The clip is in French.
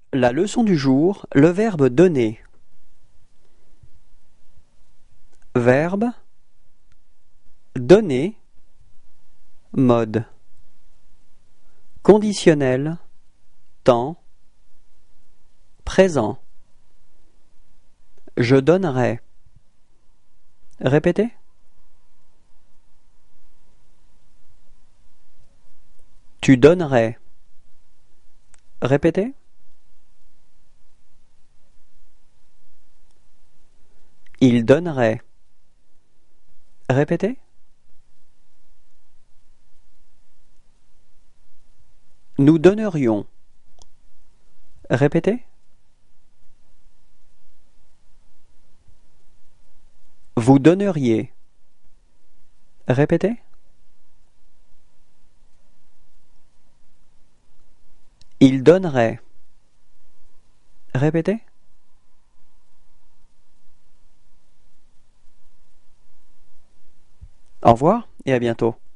La leçon du jour, le verbe donner. Verbe donner. Mode conditionnel. Temps présent. Je donnerai. Répétez. Tu donnerais. Répétez. Il donnerait. Répétez. Nous donnerions. Répétez. Vous donneriez. Répétez. Il donnerait. Répétez. Au revoir et à bientôt.